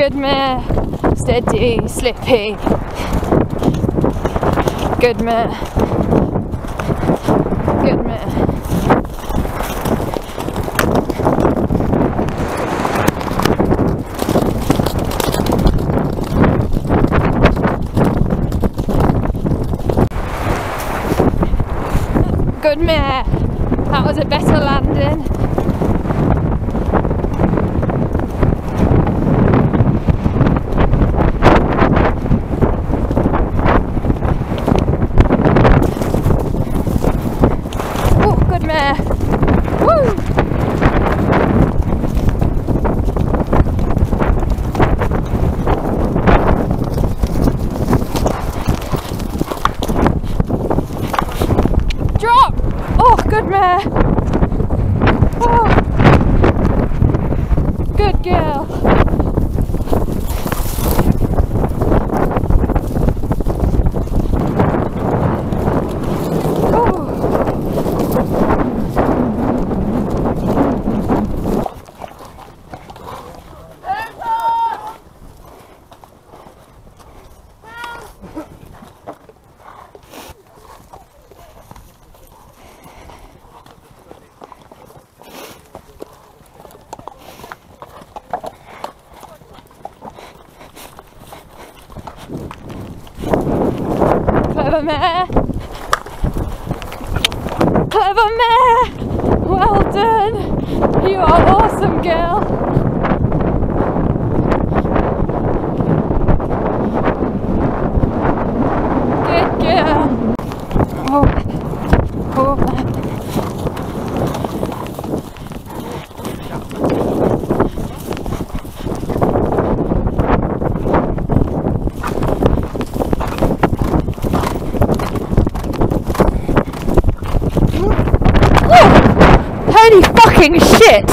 Good mare. Steady, slippy. Good mare. Good mare. Good mare. That was a better landing. Oh, good mare. Woo! Drop! Oh, good mare. Oh. Good girl. Clever mare! Clever mare! Well done! You are awesome, girl! Good girl! Oh. Oh. Holy fucking shit!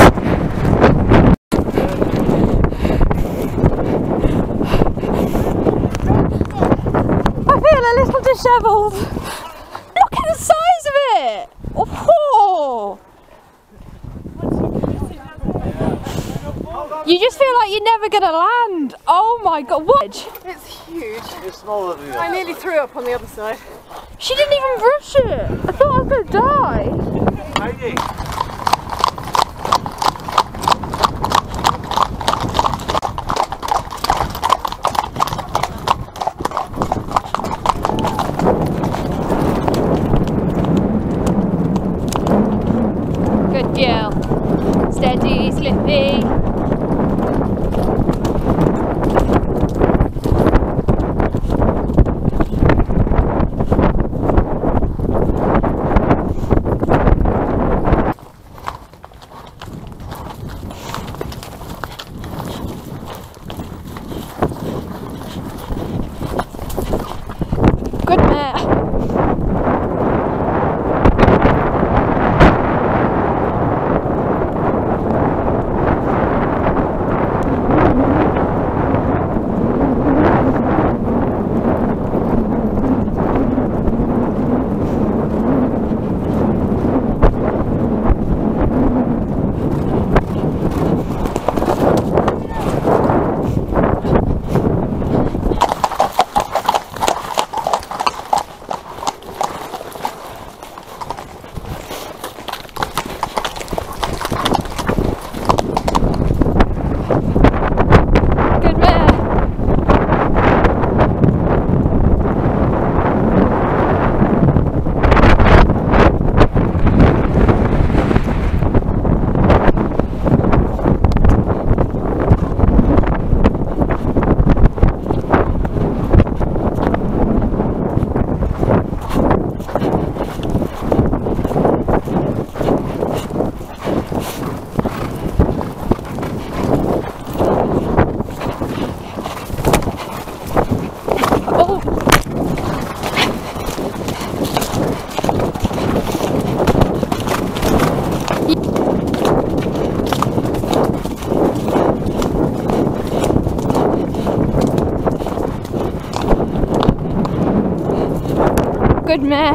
I feel a little dishevelled. Look at the size of it! Oh. You just feel like you're never gonna land. Oh my god, what? It's huge. It's smaller than that. I nearly threw up on the other side. She didn't even brush it. I thought I was gonna die. Heidi. Good girl. Steady, slippy. Good mare. Good mare.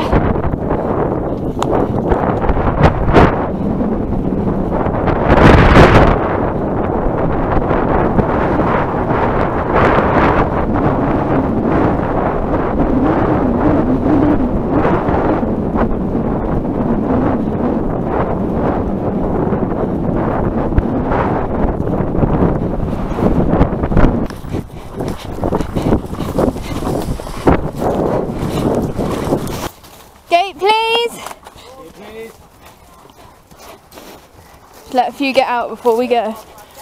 Let a few get out before we go.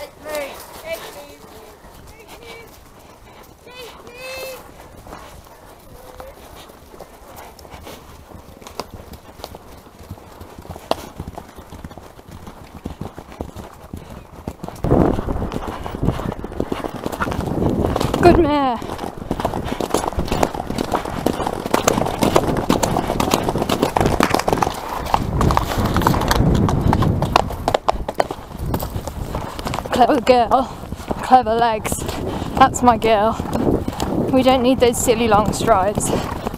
Good mare. Clever girl, clever legs. That's my girl. We don't need those silly long strides.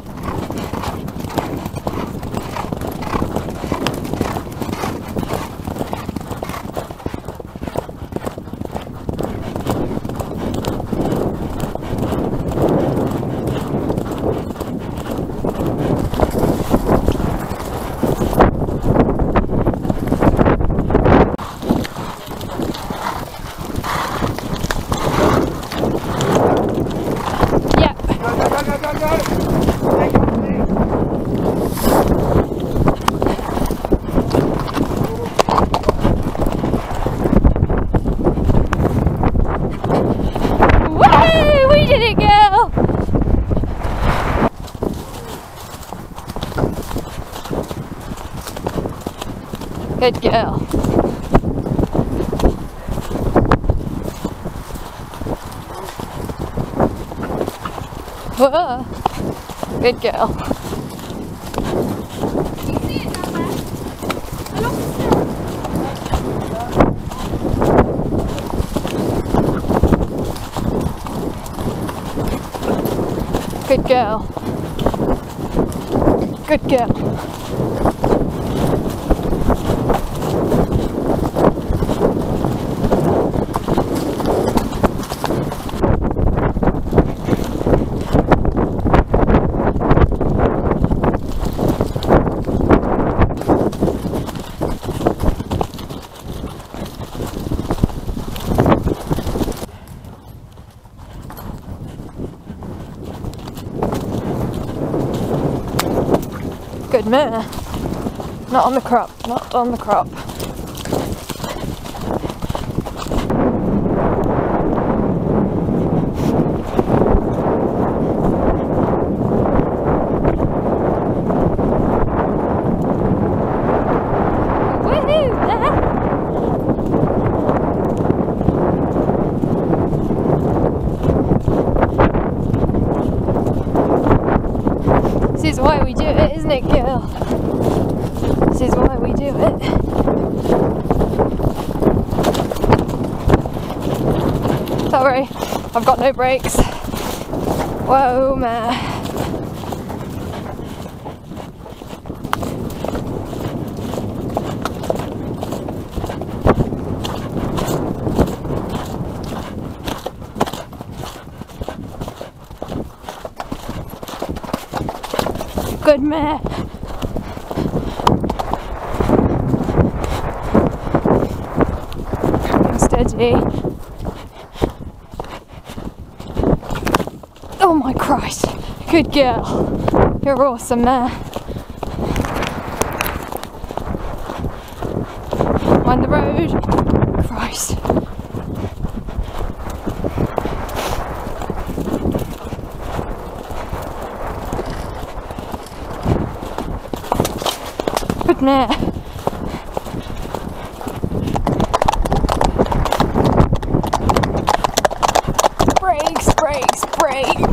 Good girl. Whoa. Good girl. Good girl. Good girl. Good mare. Not on the crop, not on the crop. Woohoo! This is why we do it, isn't it, girl? This is why we do it. Sorry, I've got no brakes. Whoa, man. Good mare. Steady. Oh my Christ. Good girl. You're awesome, mare. On the road. Christ. Good mare. Brakes, brakes, brakes.